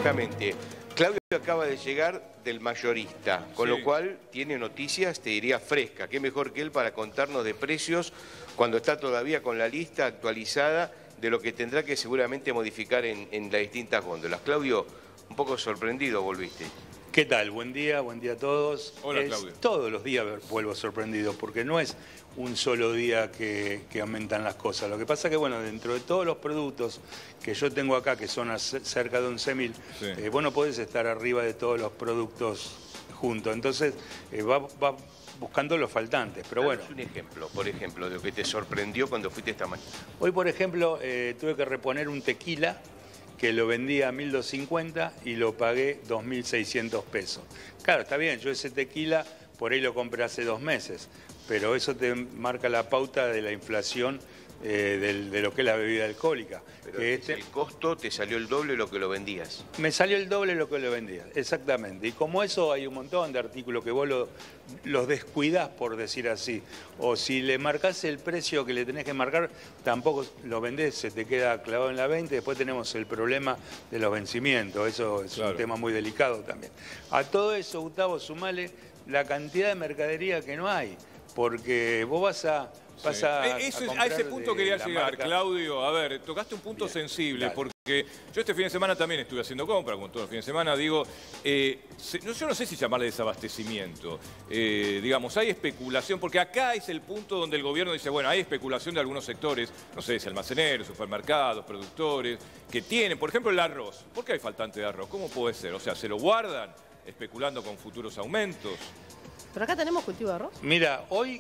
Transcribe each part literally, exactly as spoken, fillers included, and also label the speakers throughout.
Speaker 1: Exactamente. Claudio acaba de llegar del mayorista, con
Speaker 2: Sí.
Speaker 1: lo cual tiene noticias, te diría, frescas. Qué mejor que él para contarnos de precios cuando está todavía con la lista actualizada de lo que tendrá que seguramente modificar en, en las distintas góndolas. Claudio, un poco sorprendido volviste.
Speaker 3: ¿Qué tal? Buen día, buen día a todos.
Speaker 2: Hola,
Speaker 3: Es-
Speaker 2: Claudio.
Speaker 3: Todos los días vuelvo sorprendido, porque no es un solo día que, que aumentan las cosas. Lo que pasa que, bueno, dentro de todos los productos que yo tengo acá, que son a ce- cerca de once mil,
Speaker 2: Sí.
Speaker 3: eh, vos no podés estar arriba de todos los productos juntos. Entonces, eh, va, va buscando los faltantes. Pero bueno,
Speaker 1: Danos un ejemplo, por ejemplo, de lo que te sorprendió cuando fuiste esta mañana.
Speaker 3: hoy, por ejemplo, eh, tuve que reponer un tequila que lo vendía a mil doscientos cincuenta y lo pagué dos mil seiscientos pesos. Claro, está bien, yo ese tequila por ahí lo compré hace dos meses, pero eso te marca la pauta de la inflación eh, del- de lo que es la bebida alcohólica.
Speaker 1: Pero
Speaker 3: Que
Speaker 1: este... el costo te salió el doble de lo que lo vendías.
Speaker 3: Me salió el doble de lo que lo vendía, exactamente. Y como eso hay un montón de artículos que vos lo- los descuidás, por decir así. O si le marcás el precio que le tenés que marcar, tampoco lo vendés, se te queda clavado en la venta. Después tenemos el problema de los vencimientos. Eso es
Speaker 2: Claro.
Speaker 3: un tema muy delicado también. A todo eso, Gustavo, sumale la cantidad de mercadería que no hay. Porque vos vas a... Vas
Speaker 2: Sí.
Speaker 3: a,
Speaker 2: Eh, eso
Speaker 3: a
Speaker 2: es- a
Speaker 3: comprar
Speaker 2: ese punto
Speaker 3: de
Speaker 2: quería
Speaker 3: la
Speaker 2: llegar,
Speaker 3: marca-
Speaker 2: Claudio. A ver, tocaste un punto
Speaker 3: Bien,
Speaker 2: sensible,
Speaker 3: dale.
Speaker 2: porque yo este fin de semana también estuve haciendo compra, como todos los fines de semana, digo, eh, se- no, yo no sé si llamarle desabastecimiento. Eh, digamos, hay especulación, porque acá es el punto donde el gobierno dice, bueno, hay especulación de algunos sectores, no sé, si almaceneros, supermercados, productores, que tienen, por ejemplo, el arroz. ¿Por qué hay faltante de arroz? ¿Cómo puede ser? O sea, ¿se lo guardan especulando con futuros aumentos?
Speaker 4: Pero acá tenemos cultivo de arroz.
Speaker 3: Mira, hoy,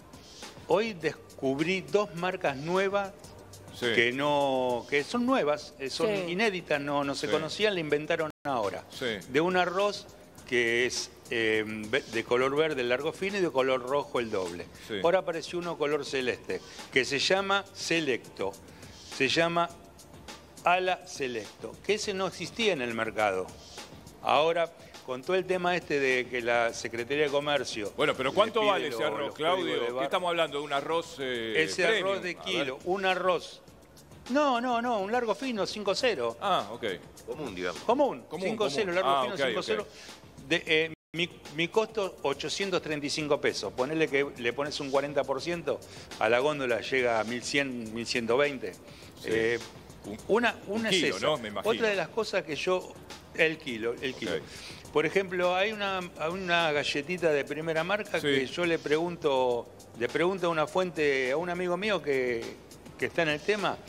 Speaker 3: hoy descubrí dos marcas nuevas
Speaker 2: Sí.
Speaker 3: que no que son nuevas, eh, son
Speaker 4: Sí.
Speaker 3: inéditas, no, no se
Speaker 2: Sí.
Speaker 3: conocían, la inventaron ahora.
Speaker 2: Sí.
Speaker 3: De un arroz que es eh, ve- de color verde el largo fino y de color rojo el doble.
Speaker 2: Sí.
Speaker 3: Ahora apareció uno color celeste, que se llama Selecto. Se llama Ala Selecto, que ese no existía en el mercado. Ahora, con todo el tema este de que la Secretaría de Comercio...
Speaker 2: Bueno, pero
Speaker 3: le
Speaker 2: ¿cuánto
Speaker 3: pide
Speaker 2: vale ese
Speaker 3: lo-
Speaker 2: arroz,
Speaker 3: los códigos de
Speaker 2: Claudio? ¿Qué
Speaker 3: barra-
Speaker 2: estamos hablando? ¿De un arroz eh,
Speaker 3: Ese
Speaker 2: premium?
Speaker 3: arroz de
Speaker 2: A ver.
Speaker 3: kilo, un arroz. No, no, no, un largo fino, cinco cero.
Speaker 2: Ah, ok.
Speaker 1: Común, digamos.
Speaker 3: Común,
Speaker 2: Común,
Speaker 3: cinco cero,
Speaker 2: común.
Speaker 3: largo
Speaker 2: Ah,
Speaker 3: fino,
Speaker 2: ok,
Speaker 3: cinco cero.
Speaker 2: ok.
Speaker 3: De, eh, mi, mi costo, ochocientos treinta y cinco pesos. Ponele que le pones un cuarenta por ciento, a la góndola llega a mil cien, mil ciento veinte.
Speaker 2: Sí.
Speaker 3: Eh,
Speaker 2: Un-
Speaker 3: una
Speaker 2: un
Speaker 3: una
Speaker 2: kilo,
Speaker 3: es esa.
Speaker 2: ¿no? Me imagino.
Speaker 3: Otra de las cosas que yo... El kilo, el kilo.
Speaker 2: Ok.
Speaker 3: Por ejemplo, hay una, hay una galletita de primera marca
Speaker 2: Sí.
Speaker 3: que yo le pregunto, le pregunto a una fuente, a un amigo mío que, que está en el tema,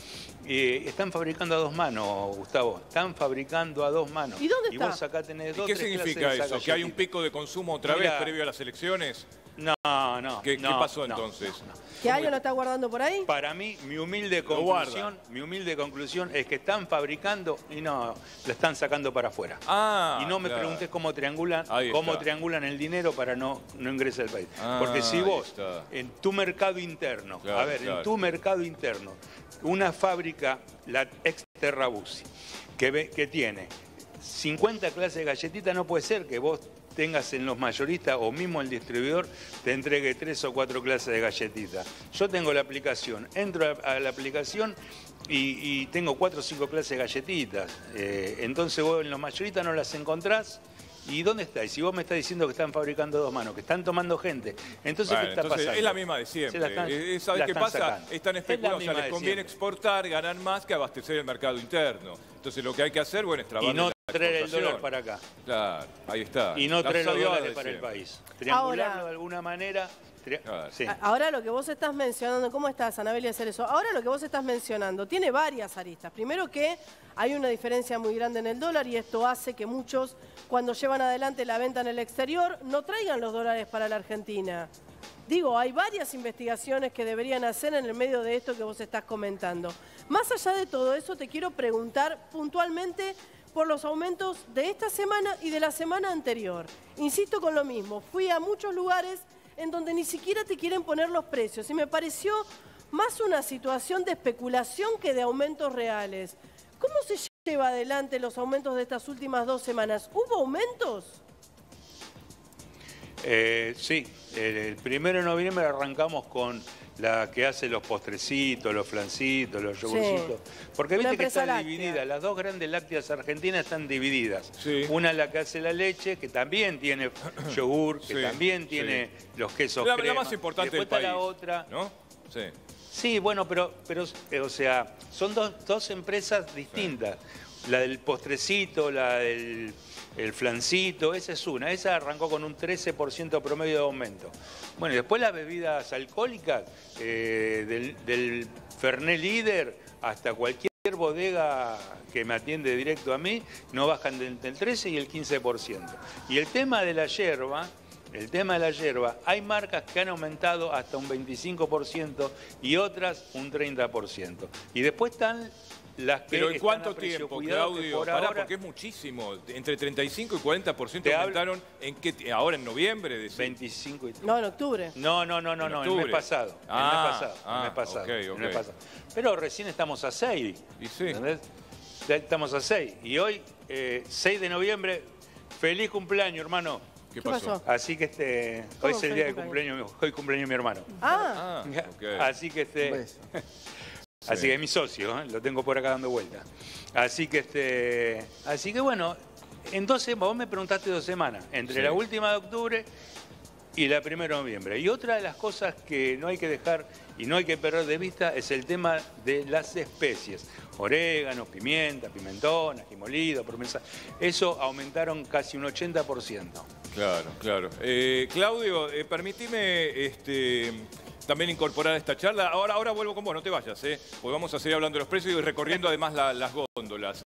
Speaker 3: y están fabricando a dos manos, Gustavo. Están fabricando a dos manos.
Speaker 4: ¿Y dónde
Speaker 3: Y
Speaker 4: está?
Speaker 3: vos acá tenés
Speaker 2: ¿Y
Speaker 3: dos,
Speaker 2: qué
Speaker 3: tres clases
Speaker 2: significa
Speaker 3: de esa
Speaker 2: eso? ¿Que hay un
Speaker 3: galletita.
Speaker 2: pico de consumo otra
Speaker 3: Mira,
Speaker 2: vez previo a las elecciones?
Speaker 3: No, no.
Speaker 2: ¿Qué, qué
Speaker 3: no,
Speaker 2: pasó
Speaker 3: no,
Speaker 2: entonces?
Speaker 3: no, no.
Speaker 4: ¿Que alguien lo está guardando por ahí?
Speaker 3: Para mí, mi humilde
Speaker 2: Lo guarda.
Speaker 3: conclusión, mi humilde conclusión es que están fabricando y no, lo están sacando para afuera.
Speaker 2: Ah,
Speaker 3: Y no me
Speaker 2: claro.
Speaker 3: preguntes cómo triangulan,
Speaker 2: Ahí
Speaker 3: cómo
Speaker 2: está.
Speaker 3: triangulan el dinero para no, no ingrese al país.
Speaker 2: Ah,
Speaker 3: Porque si
Speaker 2: ahí
Speaker 3: vos,
Speaker 2: está.
Speaker 3: en tu mercado interno,
Speaker 2: Claro,
Speaker 3: a ver,
Speaker 2: claro.
Speaker 3: en tu mercado interno, una fábrica, la ex Terrabuzzi, que, ve- que tiene cincuenta clases de galletitas, no puede ser que vos tengas en los mayoristas o mismo el distribuidor te entregue tres o cuatro clases de galletitas. Yo tengo la aplicación, entro a, a la aplicación y, y tengo cuatro o cinco clases de galletitas. Eh, entonces vos en los mayoristas no las encontrás. ¿Y dónde está? Y si vos me estás diciendo que están fabricando dos manos, que están tomando gente, entonces
Speaker 2: Bueno,
Speaker 3: ¿qué está
Speaker 2: entonces,
Speaker 3: pasando?
Speaker 2: es la misma de
Speaker 3: Se
Speaker 2: siempre.
Speaker 3: la están-
Speaker 2: Eh, ¿Sabes
Speaker 3: la
Speaker 2: qué
Speaker 3: están
Speaker 2: pasa?
Speaker 3: sacando.
Speaker 2: Están
Speaker 3: Es la
Speaker 2: especulando, o sea,
Speaker 3: misma
Speaker 2: les
Speaker 3: de
Speaker 2: conviene
Speaker 3: siempre.
Speaker 2: exportar, ganar más que abastecer el mercado interno. Entonces lo que hay que hacer, bueno, es trabajar
Speaker 3: Y no
Speaker 2: en la
Speaker 3: traer el
Speaker 2: exportación.
Speaker 3: dólar para acá.
Speaker 2: Claro, ahí está.
Speaker 3: Y no
Speaker 2: Las
Speaker 3: traer los
Speaker 2: salvadas
Speaker 3: dólares
Speaker 2: de
Speaker 3: para el
Speaker 2: siempre.
Speaker 3: país. Triangularlo
Speaker 4: Ahora-
Speaker 3: de alguna manera. tri-
Speaker 2: Claro.
Speaker 3: sí.
Speaker 4: A- Ahora lo que vos estás mencionando, ¿cómo estás, Anabelia Cerezo? Ahora lo que vos estás mencionando tiene varias aristas. Primero que hay una diferencia muy grande en el dólar y esto hace que muchos, cuando llevan adelante la venta en el exterior, no traigan los dólares para la Argentina. Digo, hay varias investigaciones que deberían hacer en el medio de esto que vos estás comentando. Más allá de todo eso, te quiero preguntar puntualmente por los aumentos de esta semana y de la semana anterior. Insisto con lo mismo, fui a muchos lugares en donde ni siquiera te quieren poner los precios y me pareció más una situación de especulación que de aumentos reales. ¿Cómo se lleva adelante los aumentos de estas últimas dos semanas? ¿Hubo aumentos?
Speaker 3: Eh, sí, el primero de noviembre arrancamos con la que hace los postrecitos, los flancitos, los yogurcitos. Sí. Porque viste que están láctea. divididas, las dos grandes lácteas argentinas están divididas. Sí. Una es la que hace la leche, que también tiene yogur, que sí, también tiene sí. los quesos
Speaker 2: la,
Speaker 3: crema.
Speaker 2: La más importante del país,
Speaker 3: la otra,
Speaker 2: ¿no? Sí.
Speaker 3: Sí, bueno, pero, pero o sea, son dos, dos empresas distintas. Sí. La del postrecito, la del el flancito, esa es una. Esa arrancó con un trece por ciento promedio de aumento. Bueno, y después las bebidas alcohólicas, eh, del, del Fernet Líder hasta cualquier bodega que me atiende directo a mí, no bajan del, del trece y el quince por ciento. Y el tema de la yerba... El tema de la yerba, hay marcas que han aumentado hasta un veinticinco por ciento y otras un treinta por ciento. Y después están las que
Speaker 2: ¿Pero en cuánto
Speaker 3: están a
Speaker 2: tiempo,
Speaker 3: cuidado,
Speaker 2: Claudio?
Speaker 3: por
Speaker 2: Pará,
Speaker 3: ahora,
Speaker 2: porque es muchísimo. Entre treinta y cinco y cuarenta por ciento aumentaron. ¿En qué? ¿Ahora en noviembre? Decís.
Speaker 3: veinticinco y...
Speaker 4: No, en octubre.
Speaker 3: No, no, no, no, no, el mes pasado.
Speaker 2: Ah,
Speaker 3: el mes pasado.
Speaker 2: Ah,
Speaker 3: el mes pasado,
Speaker 2: okay, okay.
Speaker 3: el mes pasado. Pero recién estamos a seis.
Speaker 2: Y sí.
Speaker 3: ¿Entendés? Estamos a seis. Y hoy, eh, seis de noviembre, feliz cumpleaños, hermano.
Speaker 2: ¿Qué pasó?
Speaker 3: Así que este, hoy es el día de cumpleaños, hoy cumpleaños mi hermano.
Speaker 4: Ah,
Speaker 2: ah okay.
Speaker 3: Así que este, así sí. que es mi socio, ¿eh? Lo tengo por acá dando vuelta. Así que este, así que bueno, entonces vos me preguntaste dos semanas, entre sí. la última de octubre y la primera de noviembre. Y otra de las cosas que no hay que dejar y no hay que perder de vista es el tema de las especies. Orégano, pimienta, pimentón, ají molido, promesa. Eso aumentaron casi un ochenta por ciento.
Speaker 2: Claro, claro. Eh, Claudio, eh, permitime este, también incorporar a esta charla. Ahora, ahora vuelvo con vos, no te vayas, ¿eh? Porque vamos a seguir hablando de los precios y recorriendo además la, las góndolas.